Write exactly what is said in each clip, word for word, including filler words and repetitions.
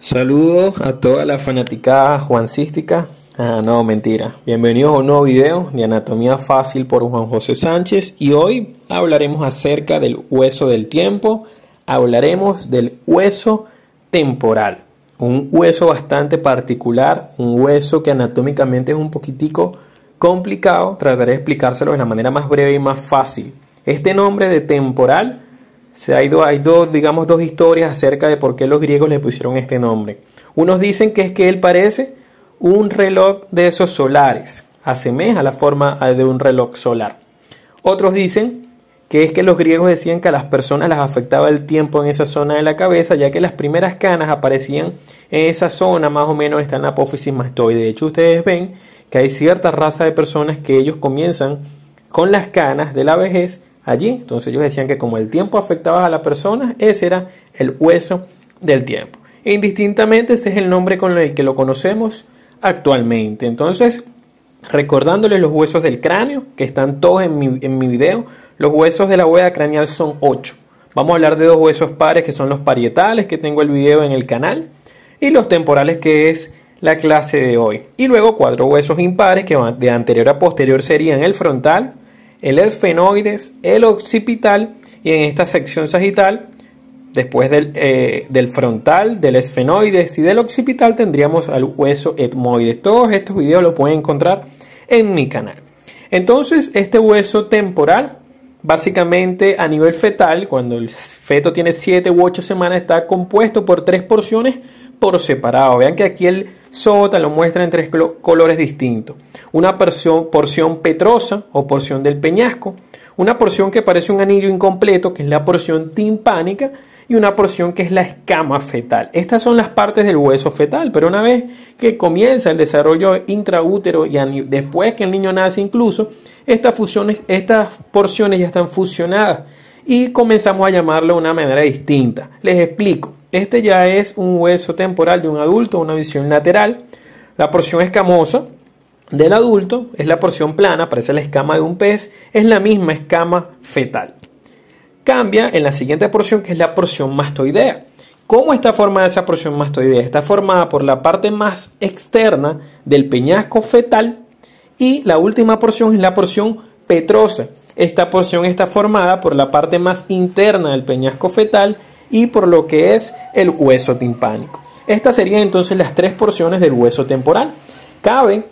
Saludos a toda la fanaticada juancística. Ah, no, mentira. Bienvenidos a un nuevo video de Anatomía Fácil por Juan José Sánchez. Y hoy hablaremos acerca del hueso del tiempo. Hablaremos del hueso temporal. Un hueso bastante particular. Un hueso que anatómicamente es un poquitico complicado. Trataré de explicárselo de la manera más breve y más fácil. Este nombre de temporal... Se ha ido, hay dos, digamos, dos historias acerca de por qué los griegos le pusieron este nombre. Unos dicen que es que él parece un reloj de esos solares, asemeja la forma de un reloj solar. Otros dicen que es que los griegos decían que a las personas las afectaba el tiempo en esa zona de la cabeza, ya que las primeras canas aparecían en esa zona, más o menos está en la apófisis mastoide. De hecho, ustedes ven que hay cierta raza de personas que ellos comienzan con las canas de la vejez allí. Entonces ellos decían que como el tiempo afectaba a la persona, ese era el hueso del tiempo. E indistintamente ese es el nombre con el que lo conocemos actualmente. Entonces, recordándoles los huesos del cráneo, que están todos en mi, en mi video, los huesos de la bóveda craneal son ocho. Vamos a hablar de dos huesos pares que son los parietales, que tengo el video en el canal, y los temporales, que es la clase de hoy. Y luego cuatro huesos impares que van de anterior a posterior serían el frontal, el esfenoides, el occipital, y en esta sección sagital, después del, eh, del frontal, del esfenoides y del occipital, tendríamos al hueso etmoides. Todos estos videos los pueden encontrar en mi canal. Entonces, este hueso temporal, básicamente a nivel fetal, cuando el feto tiene siete u ocho semanas, está compuesto por tres porciones por separado. Vean que aquí el sota lo muestra en tres colores distintos. Una porción, porción petrosa o porción del peñasco, una porción que parece un anillo incompleto, que es la porción timpánica, y una porción que es la escama fetal. Estas son las partes del hueso fetal, pero una vez que comienza el desarrollo intraútero y después que el niño nace incluso, estas, fusiones, estas porciones ya están fusionadas y comenzamos a llamarlo de una manera distinta. Les explico. Este ya es un hueso temporal de un adulto, una visión lateral. La porción escamosa del adulto es la porción plana, parece la escama de un pez, es la misma escama fetal. Cambia en la siguiente porción, que es la porción mastoidea. ¿Cómo está formada esa porción mastoidea? Está formada por la parte más externa del peñasco fetal y la última porción es la porción petrosa. Esta porción está formada por la parte más interna del peñasco fetal y por lo que es el hueso timpánico. Estas serían entonces las tres porciones del hueso temporal. Cabe,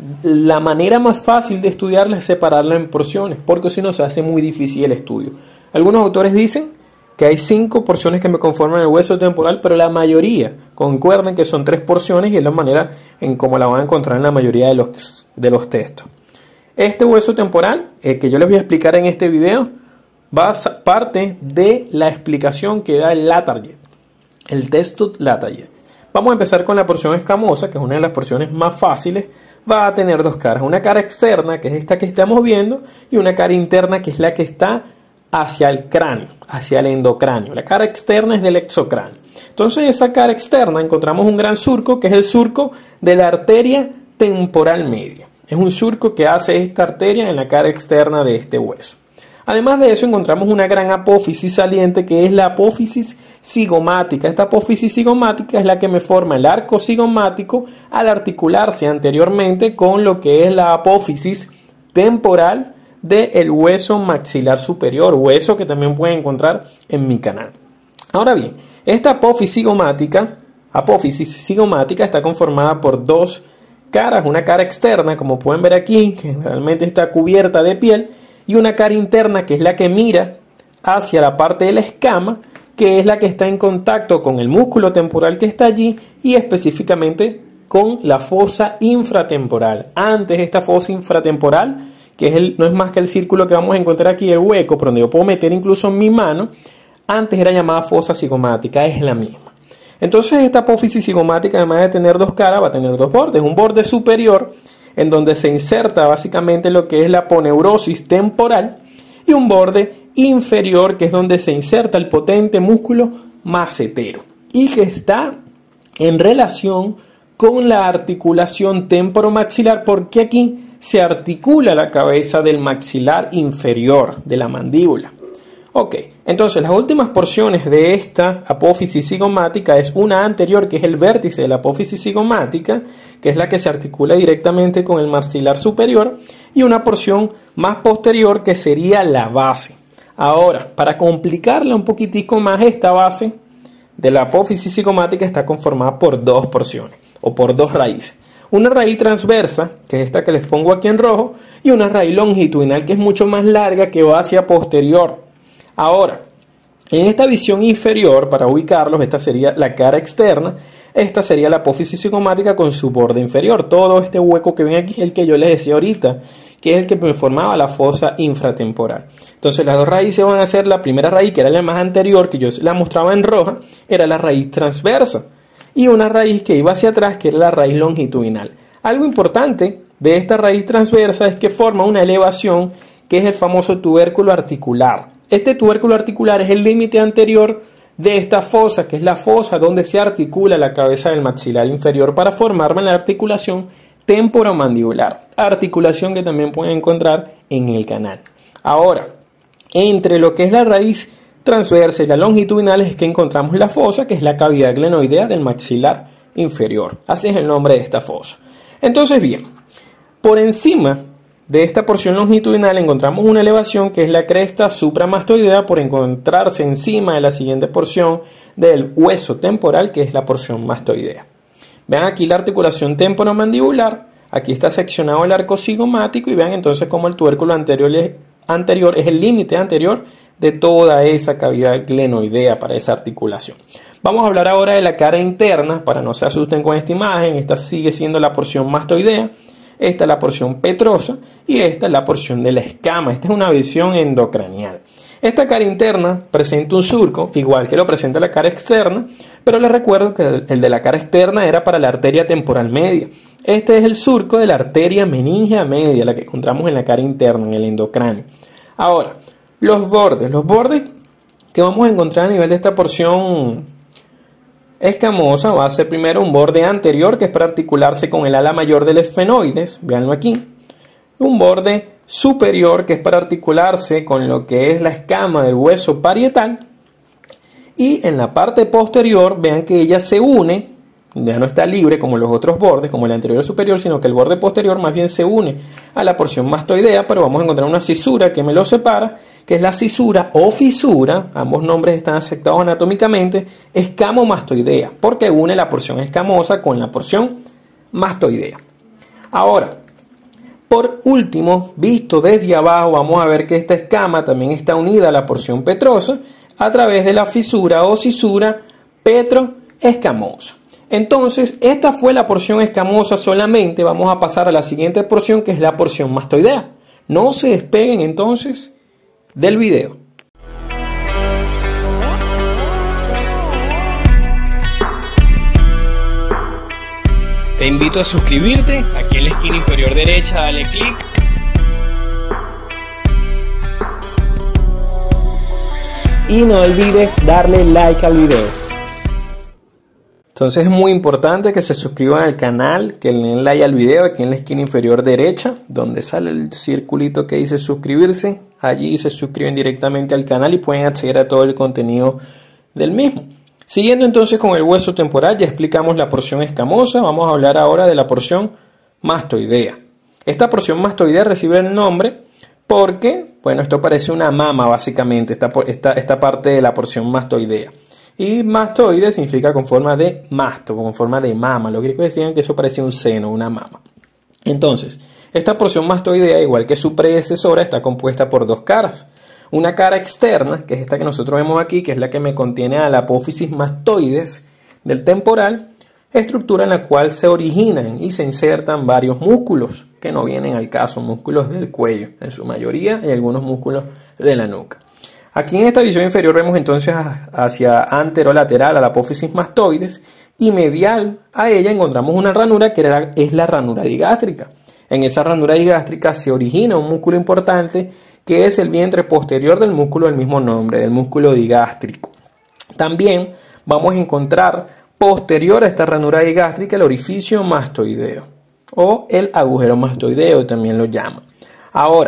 la manera más fácil de estudiarla es separarla en porciones, porque si no se hace muy difícil el estudio. Algunos autores dicen que hay cinco porciones que me conforman el hueso temporal, pero la mayoría concuerdan que son tres porciones y es la manera en cómo la van a encontrar en la mayoría de los, de los textos. Este hueso temporal, eh, que yo les voy a explicar en este video, va a parte de la explicación que da el Latarjet, el texto Latarjet. Vamos a empezar con la porción escamosa, que es una de las porciones más fáciles. Va a tener dos caras, una cara externa, que es esta que estamos viendo, y una cara interna, que es la que está hacia el cráneo, hacia el endocráneo. La cara externa es del exocráneo. Entonces, en esa cara externa encontramos un gran surco, que es el surco de la arteria temporal media. Es un surco que hace esta arteria en la cara externa de este hueso. Además de eso, encontramos una gran apófisis saliente, que es la apófisis cigomática. Esta apófisis cigomática es la que me forma el arco cigomático al articularse anteriormente con lo que es la apófisis temporal del hueso maxilar superior, hueso que también pueden encontrar en mi canal. Ahora bien, esta apófisis cigomática, apófisis cigomática está conformada por dos caras, una cara externa, como pueden ver aquí, que generalmente está cubierta de piel, y una cara interna, que es la que mira hacia la parte de la escama, que es la que está en contacto con el músculo temporal que está allí y específicamente con la fosa infratemporal. Antes, esta fosa infratemporal, que es el, no es más que el círculo que vamos a encontrar aquí, el hueco, por donde yo puedo meter incluso mi mano, antes era llamada fosa cigomática, es la misma. Entonces, esta apófisis cigomática, además de tener dos caras, va a tener dos bordes. Un borde superior, en donde se inserta básicamente lo que es la aponeurosis temporal, y un borde inferior, que es donde se inserta el potente músculo macetero, y que está en relación con la articulación temporomaxilar, porque aquí se articula la cabeza del maxilar inferior, de la mandíbula. Ok, entonces las últimas porciones de esta apófisis cigomática es una anterior, que es el vértice de la apófisis cigomática, que es la que se articula directamente con el maxilar superior, y una porción más posterior que sería la base. Ahora, para complicarla un poquitico más, esta base de la apófisis cigomática está conformada por dos porciones o por dos raíces. Una raíz transversa, que es esta que les pongo aquí en rojo, y una raíz longitudinal que es mucho más larga, que va hacia posterior. Ahora, en esta visión inferior, para ubicarlos, esta sería la cara externa, esta sería la apófisis cigomática con su borde inferior. Todo este hueco que ven aquí es el que yo les decía ahorita, que es el que me formaba la fosa infratemporal. Entonces las dos raíces van a ser: la primera raíz, que era la más anterior, que yo la mostraba en roja, era la raíz transversa, y una raíz que iba hacia atrás, que era la raíz longitudinal. Algo importante de esta raíz transversa es que forma una elevación, que es el famoso tubérculo articular. Este tubérculo articular es el límite anterior de esta fosa, que es la fosa donde se articula la cabeza del maxilar inferior para formar la articulación temporomandibular, articulación que también pueden encontrar en el canal. Ahora, entre lo que es la raíz transversa y la longitudinal es que encontramos la fosa, que es la cavidad glenoidea del maxilar inferior. Así es el nombre de esta fosa. Entonces, bien, por encima de esta porción longitudinal encontramos una elevación, que es la cresta supramastoidea, por encontrarse encima de la siguiente porción del hueso temporal, que es la porción mastoidea. Vean aquí la articulación temporomandibular, aquí está seccionado el arco cigomático, y vean entonces cómo el tubérculo anterior es, anterior es el límite anterior de toda esa cavidad glenoidea para esa articulación. Vamos a hablar ahora de la cara interna, para no se asusten con esta imagen. Esta sigue siendo la porción mastoidea, esta es la porción petrosa y esta es la porción de la escama. Esta es una visión endocranial. Esta cara interna presenta un surco, igual que lo presenta la cara externa, pero les recuerdo que el de la cara externa era para la arteria temporal media. Este es el surco de la arteria meningea media, la que encontramos en la cara interna, en el endocráneo. Ahora, los bordes. Los bordes que vamos a encontrar a nivel de esta porción escamosa va a ser primero un borde anterior, que es para articularse con el ala mayor del esfenoides, véanlo aquí. Un borde superior, que es para articularse con lo que es la escama del hueso parietal. Y en la parte posterior, vean que ella se une, ya no está libre como los otros bordes, como el anterior y el superior, sino que el borde posterior más bien se une a la porción mastoidea, pero vamos a encontrar una cisura que me lo separa, que es la cisura o fisura, ambos nombres están aceptados anatómicamente, escamomastoidea, porque une la porción escamosa con la porción mastoidea. Ahora, por último, visto desde abajo, vamos a ver que esta escama también está unida a la porción petrosa a través de la fisura o cisura petroescamosa. Entonces, esta fue la porción escamosa solamente. Vamos a pasar a la siguiente porción, que es la porción mastoidea. No se despeguen entonces del video. Te invito a suscribirte. Aquí en la esquina inferior derecha dale clic. Y no olvides darle like al video. Entonces es muy importante que se suscriban al canal, que le den like al video aquí en la esquina inferior derecha, donde sale el circulito que dice suscribirse. Allí se suscriben directamente al canal y pueden acceder a todo el contenido del mismo. Siguiendo entonces con el hueso temporal, ya explicamos la porción escamosa. Vamos a hablar ahora de la porción mastoidea. Esta porción mastoidea recibe el nombre porque, bueno, esto parece una mama básicamente, esta, esta, esta parte de la porción mastoidea. Y mastoide significa con forma de masto, con forma de mama. Los griegos decían que eso parecía un seno, una mama. Entonces, esta porción mastoidea, igual que su predecesora, está compuesta por dos caras. Una cara externa, que es esta que nosotros vemos aquí, que es la que me contiene a la apófisis mastoides del temporal, estructura en la cual se originan y se insertan varios músculos, que no vienen al caso, músculos del cuello, en su mayoría, y algunos músculos de la nuca. Aquí en esta visión inferior vemos entonces hacia anterolateral a la apófisis mastoides y medial a ella encontramos una ranura que es la ranura digástrica. En esa ranura digástrica se origina un músculo importante que es el vientre posterior del músculo del mismo nombre, del músculo digástrico. También vamos a encontrar posterior a esta ranura digástrica el orificio mastoideo o el agujero mastoideo también lo llaman. Ahora,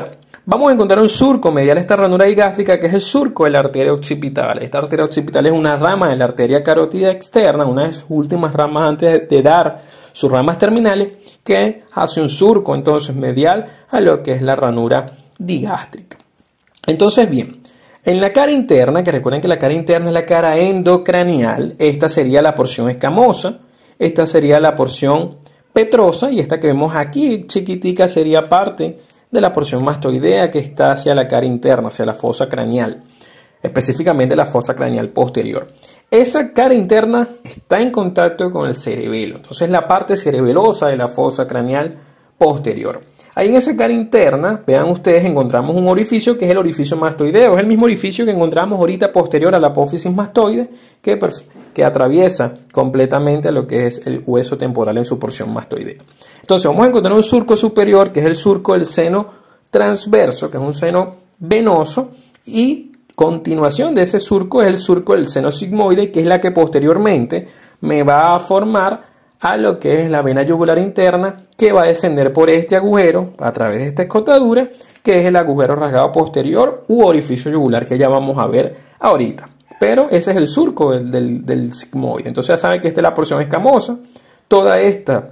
vamos a encontrar un surco medial a esta ranura digástrica, que es el surco de la arteria occipital. Esta arteria occipital es una rama de la arteria carótida externa, una de sus últimas ramas antes de dar sus ramas terminales, que hace un surco entonces medial a lo que es la ranura digástrica. Entonces, bien, en la cara interna, que recuerden que la cara interna es la cara endocranial, esta sería la porción escamosa, esta sería la porción petrosa, y esta que vemos aquí chiquitica sería parte de la porción mastoidea que está hacia la cara interna, hacia la fosa craneal, específicamente la fosa craneal posterior. Esa cara interna está en contacto con el cerebelo, entonces la parte cerebelosa de la fosa craneal posterior. Ahí en esa cara interna, vean ustedes, encontramos un orificio que es el orificio mastoideo. Es el mismo orificio que encontramos ahorita posterior a la apófisis mastoide, que, que atraviesa completamente lo que es el hueso temporal en su porción mastoidea. Entonces vamos a encontrar un surco superior, que es el surco del seno transverso, que es un seno venoso, y continuación de ese surco es el surco del seno sigmoide, que es la que posteriormente me va a formar a lo que es la vena yugular interna, que va a descender por este agujero a través de esta escotadura, que es el agujero rasgado posterior u orificio yugular, que ya vamos a ver ahorita. Pero ese es el surco del, del, del sigmoide. Entonces ya saben que esta es la porción escamosa, toda esta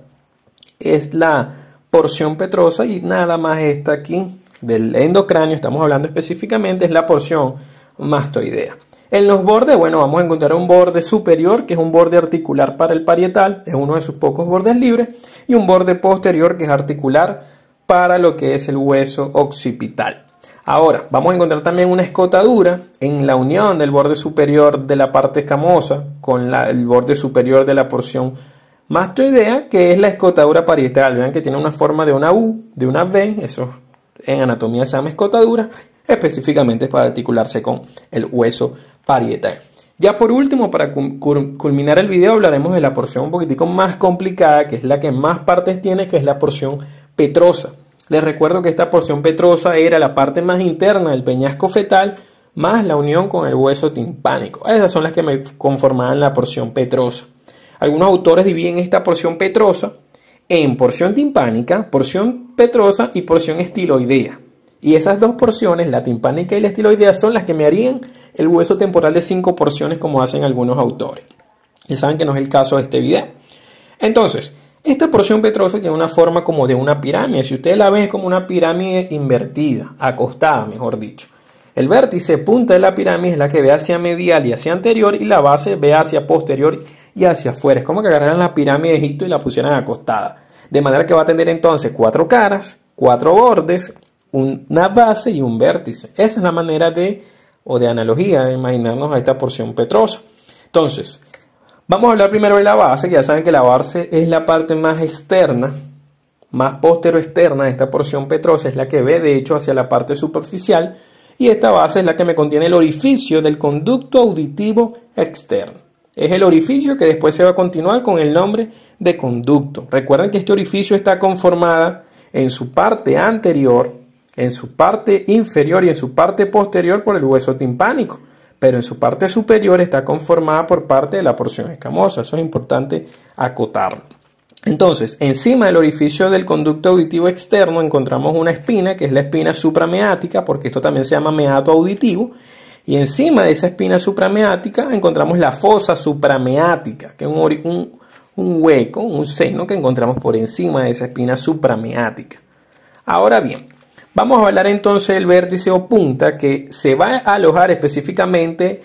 es la porción petrosa, y nada más esta aquí del endocráneo, estamos hablando específicamente, es la porción mastoidea. En los bordes, bueno, vamos a encontrar un borde superior, que es un borde articular para el parietal, es uno de sus pocos bordes libres, y un borde posterior que es articular para lo que es el hueso occipital. Ahora, vamos a encontrar también una escotadura en la unión del borde superior de la parte escamosa con la, el borde superior de la porción mastoidea, que es la escotadura parietal. Vean que tiene una forma de una U, de una V, eso en anatomía se llama escotadura, específicamente para articularse con el hueso parietal. Ya por último, para culminar el video, hablaremos de la porción un poquitico más complicada, que es la que más partes tiene, que es la porción petrosa. Les recuerdo que esta porción petrosa era la parte más interna del peñasco fetal, más la unión con el hueso timpánico. Esas son las que me conformaban la porción petrosa. Algunos autores dividen esta porción petrosa en porción timpánica, porción petrosa y porción estiloidea. Y esas dos porciones, la timpánica y la estiloidea, son las que me harían el hueso temporal de cinco porciones, como hacen algunos autores. Ya saben que no es el caso de este video. Entonces, esta porción petrosa tiene una forma como de una pirámide. Si ustedes la ven, es como una pirámide invertida, acostada, mejor dicho. El vértice punta de la pirámide es la que ve hacia medial y hacia anterior, y la base ve hacia posterior y hacia afuera. Es como que agarraran la pirámide de Egipto y la pusieran acostada. De manera que va a tener entonces cuatro caras, cuatro bordes, una base y un vértice. Esa es la manera de, o de analogía, de imaginarnos a esta porción petrosa. Entonces, vamos a hablar primero de la base, que ya saben que la base es la parte más externa, más postero-externa de esta porción petrosa, es la que ve de hecho hacia la parte superficial, y esta base es la que me contiene el orificio del conducto auditivo externo. Es el orificio que después se va a continuar con el nombre de conducto. Recuerden que este orificio está conformada en su parte anterior, en su parte inferior y en su parte posterior por el hueso timpánico, pero en su parte superior está conformada por parte de la porción escamosa. Eso es importante acotarlo. Entonces, encima del orificio del conducto auditivo externo encontramos una espina, que es la espina suprameática, porque esto también se llama meato auditivo, y encima de esa espina suprameática encontramos la fosa suprameática, que es un, un, un hueco, un seno que encontramos por encima de esa espina suprameática. Ahora bien, vamos a hablar entonces del vértice o punta, que se va a alojar específicamente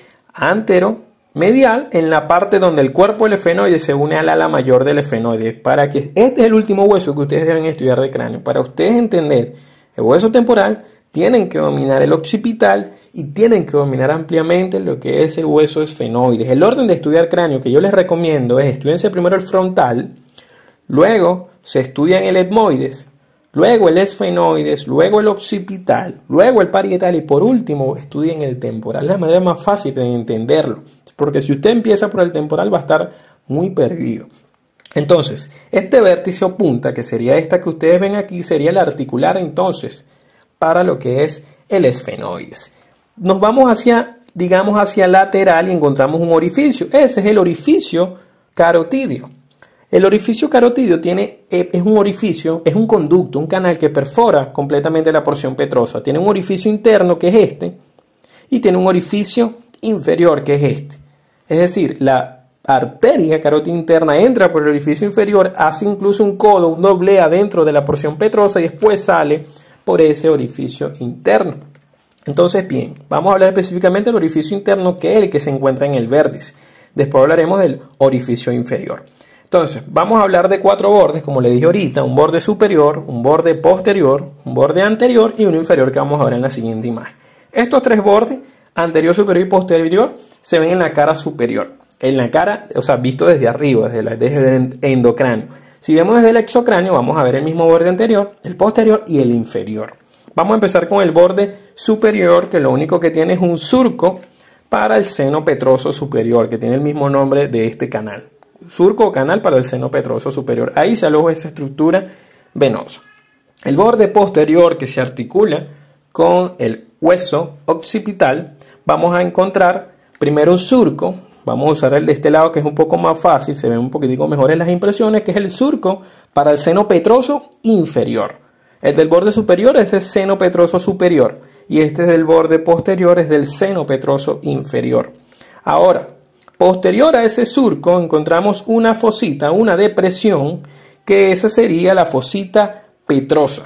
antero-medial en la parte donde el cuerpo del efenoide se une al ala mayor del efenoide. Para que este es el último hueso que ustedes deben estudiar de cráneo. Para ustedes entender el hueso temporal, tienen que dominar el occipital y tienen que dominar ampliamente lo que es el hueso esfenoide. El orden de estudiar cráneo que yo les recomiendo es: estudiense primero el frontal, luego se estudian el etmoides, luego el esfenoides, luego el occipital, luego el parietal y por último estudien el temporal. Es la manera más fácil de entenderlo, porque si usted empieza por el temporal va a estar muy perdido. Entonces, este vértice o punta, que sería esta que ustedes ven aquí, sería el articular entonces para lo que es el esfenoides. Nos vamos hacia, digamos, hacia lateral y encontramos un orificio. Ese es el orificio carotídeo. El orificio carotidio tiene, es un orificio, es un conducto, un canal que perfora completamente la porción petrosa. Tiene un orificio interno que es este y tiene un orificio inferior que es este. Es decir, la arteria carótida interna entra por el orificio inferior, hace incluso un codo, un doble adentro de la porción petrosa y después sale por ese orificio interno. Entonces, bien, vamos a hablar específicamente del orificio interno, que es el que se encuentra en el vértice. Después hablaremos del orificio inferior. Entonces, vamos a hablar de cuatro bordes, como le dije ahorita, un borde superior, un borde posterior, un borde anterior y uno inferior que vamos a ver en la siguiente imagen. Estos tres bordes, anterior, superior y posterior, se ven en la cara superior. En la cara, o sea, visto desde arriba, desde, la, desde el endocráneo. Si vemos desde el exocráneo, vamos a ver el mismo borde anterior, el posterior y el inferior. Vamos a empezar con el borde superior, que lo único que tiene es un surco para el seno petroso superior, que tiene el mismo nombre de este canal. Surco o canal para el seno petroso superior. Ahí se aloja esa estructura venosa. El borde posterior, que se articula con el hueso occipital, vamos a encontrar primero un surco. Vamos a usar el de este lado, que es un poco más fácil, se ven un poquitico mejores las impresiones, que es el surco para el seno petroso inferior. El del borde superior es el seno petroso superior y este del borde posterior es del seno petroso inferior. Ahora, posterior a ese surco encontramos una fosita, una depresión, que esa sería la fosita petrosa.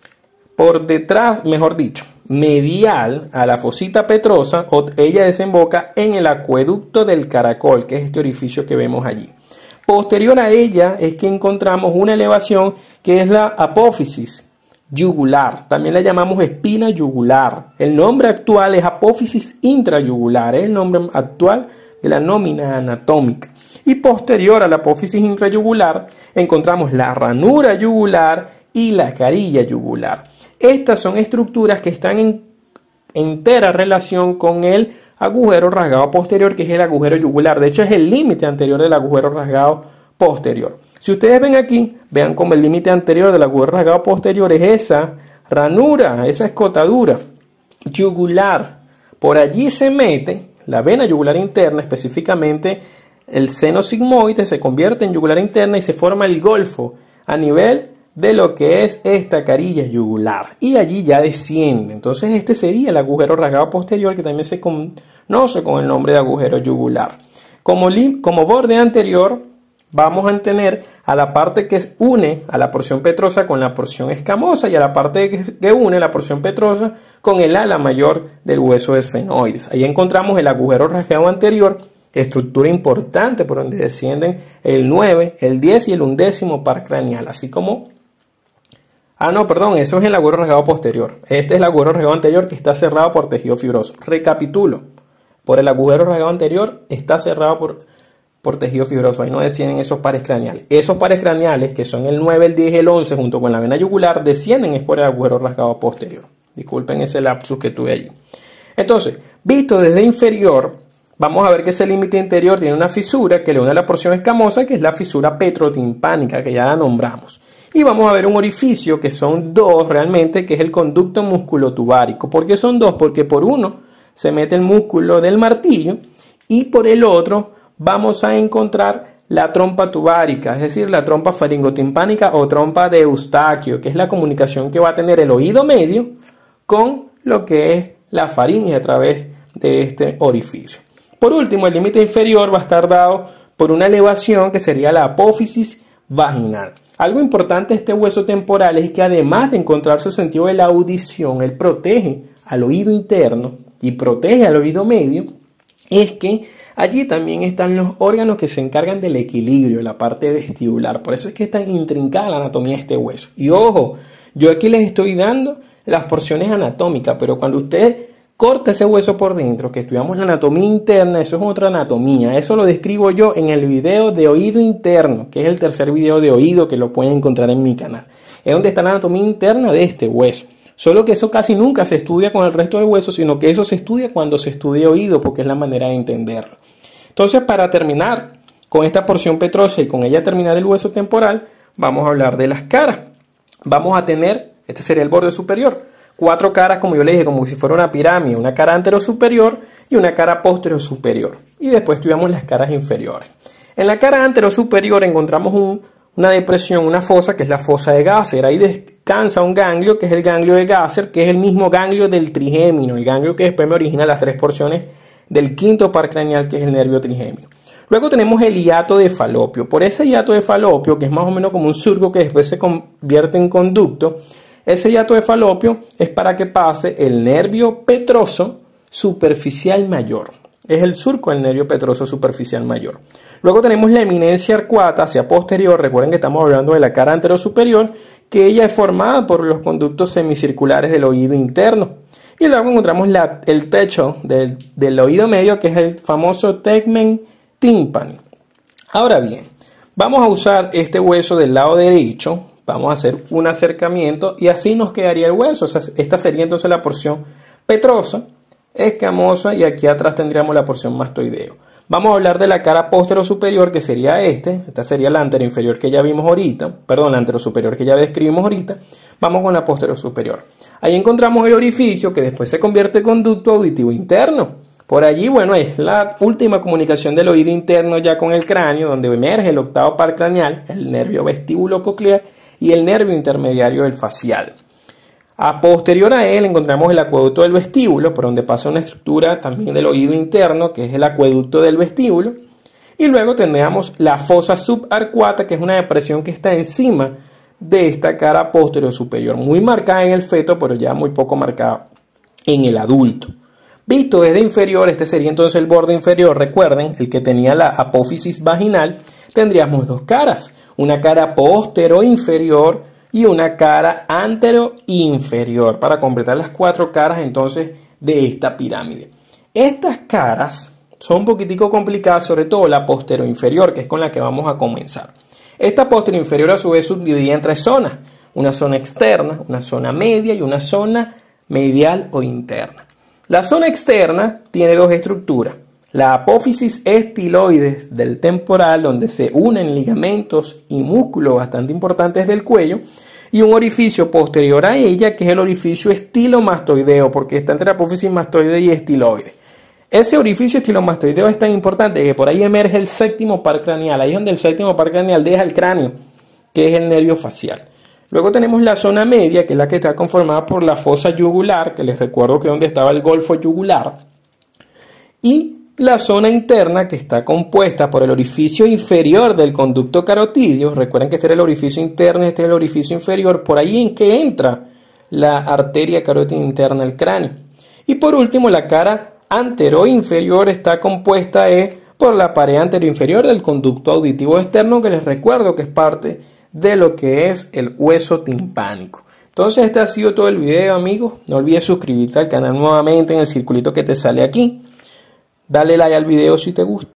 Por detrás, mejor dicho, medial a la fosita petrosa, ella desemboca en el acueducto del caracol, que es este orificio que vemos allí. Posterior a ella es que encontramos una elevación que es la apófisis yugular, también la llamamos espina yugular. El nombre actual es apófisis intrayugular, es el nombre actual de la nómina anatómica. Y posterior a la apófisis intrayugular encontramos la ranura yugular y la carilla yugular. Estas son estructuras que están en entera relación con el agujero rasgado posterior, que es el agujero yugular. De hecho, es el límite anterior del agujero rasgado posterior. Si ustedes ven aquí, vean como el límite anterior del agujero rasgado posterior es esa ranura, esa escotadura yugular. Por allí se mete la vena yugular interna, específicamente el seno sigmoide, se convierte en yugular interna y se forma el golfo a nivel de lo que es esta carilla yugular, y allí ya desciende. Entonces este sería el agujero rasgado posterior, que también se conoce con el nombre de agujero yugular. Como, como borde anterior vamos a tener a la parte que une a la porción petrosa con la porción escamosa y a la parte que une la porción petrosa con el ala mayor del hueso esfenoides. Ahí encontramos el agujero rasgado anterior, estructura importante por donde descienden el nueve, el diez y el undécimo par craneal, así como Ah, no, perdón, eso es el agujero rasgado posterior. Este es el agujero rasgado anterior, que está cerrado por tejido fibroso. Recapitulo. Por el agujero rasgado anterior está cerrado por, por tejido fibroso. Ahí no descienden esos pares craneales. Esos pares craneales, que son el nueve, el diez y el once, junto con la vena yugular, descienden es por el agujero rasgado posterior. Disculpen ese lapsus que tuve allí. Entonces, visto desde inferior, vamos a ver que ese límite interior tiene una fisura que le une a la porción escamosa, que es la fisura petrotimpánica, que ya la nombramos. Y vamos a ver un orificio, que son dos realmente, que es el conducto musculotubárico. ¿Por qué son dos? Porque por uno se mete el músculo del martillo y por el otro vamos a encontrar la trompa tubárica, es decir, la trompa faringotimpánica o trompa de Eustaquio, que es la comunicación que va a tener el oído medio con lo que es la faringe a través de este orificio. Por último, el límite inferior va a estar dado por una elevación que sería la apófisis vaginal. Algo importante de este hueso temporal es que, además de encontrar su sentido de la audición, él protege al oído interno y protege al oído medio, es que allí también están los órganos que se encargan del equilibrio, la parte vestibular. Por eso es que es tan intrincada la anatomía de este hueso. Y ojo, yo aquí les estoy dando las porciones anatómicas, pero cuando usted corta ese hueso por dentro, que estudiamos la anatomía interna, eso es otra anatomía. Eso lo describo yo en el video de oído interno, que es el tercer video de oído que lo pueden encontrar en mi canal. Es donde está la anatomía interna de este hueso. Solo que eso casi nunca se estudia con el resto del hueso, sino que eso se estudia cuando se estudia oído, porque es la manera de entenderlo. Entonces, para terminar con esta porción petrosa y con ella terminar el hueso temporal, vamos a hablar de las caras. Vamos a tener, este sería el borde superior, cuatro caras, como yo le dije, como si fuera una pirámide, una cara anterior superior y una cara posterior superior. Y después tuvimos las caras inferiores. En la cara anterosuperior encontramos un, una depresión, una fosa, que es la fosa de Gasser. Ahí descansa un ganglio, que es el ganglio de Gasser, que es el mismo ganglio del trigémino, el ganglio que después me origina las tres porciones del quinto par craneal, que es el nervio trigémino. Luego tenemos el hiato de Falopio. Por ese hiato de Falopio, que es más o menos como un surco que después se convierte en conducto, ese hiato de Falopio es para que pase el nervio petroso superficial mayor. Es el surco del nervio petroso superficial mayor. Luego tenemos la eminencia arcuata hacia posterior. Recuerden que estamos hablando de la cara anterosuperior, que ella es formada por los conductos semicirculares del oído interno. Y luego encontramos la, el techo del, del oído medio, que es el famoso tegmen timpani. Ahora bien, vamos a usar este hueso del lado derecho. Vamos a hacer un acercamiento y así nos quedaría el hueso. O sea, esta sería entonces la porción petrosa, escamosa, y aquí atrás tendríamos la porción mastoideo. Vamos a hablar de la cara posterior-superior, que sería este. Esta sería la anteroinferior que ya vimos ahorita. Perdón, la anterosuperior que ya describimos ahorita. Vamos con la posterior-superior. Ahí encontramos el orificio que después se convierte en conducto auditivo interno. Por allí, bueno, es la última comunicación del oído interno ya con el cráneo, donde emerge el octavo par craneal, el nervio vestíbulo coclear y el nervio intermediario del facial. A posterior a él encontramos el acueducto del vestíbulo, por donde pasa una estructura también del oído interno, que es el acueducto del vestíbulo. Y luego tendríamos la fosa subarcuata, que es una depresión que está encima de esta cara posterior superior, muy marcada en el feto, pero ya muy poco marcada en el adulto. Visto desde inferior, este sería entonces el borde inferior. Recuerden, el que tenía la apófisis vaginal, tendríamos dos caras, una cara postero inferior y una cara antero inferior, para completar las cuatro caras entonces de esta pirámide. Estas caras son un poquitico complicadas, sobre todo la postero inferior, que es con la que vamos a comenzar. Esta postero inferior a su vez subdividida en tres zonas, una zona externa, una zona media y una zona medial o interna. La zona externa tiene dos estructuras: la apófisis estiloides del temporal, donde se unen ligamentos y músculos bastante importantes del cuello, y un orificio posterior a ella, que es el orificio estilomastoideo, porque está entre apófisis mastoide y estiloide. Ese orificio estilomastoideo es tan importante que por ahí emerge el séptimo par craneal. Ahí es donde el séptimo par craneal deja el cráneo, que es el nervio facial. Luego tenemos la zona media, que es la que está conformada por la fosa yugular, que les recuerdo que es donde estaba el golfo yugular, y la zona interna, que está compuesta por el orificio inferior del conducto carotidio. Recuerden que este es el orificio interno, este es el orificio inferior, por ahí en que entra la arteria carótida interna del cráneo. Y por último, la cara anteroinferior está compuesta eh, por la pared anteroinferior del conducto auditivo externo, que les recuerdo que es parte de lo que es el hueso timpánico. Entonces este ha sido todo el video, amigos. No olvides suscribirte al canal nuevamente en el circulito que te sale aquí. Dale like al video si te gusta.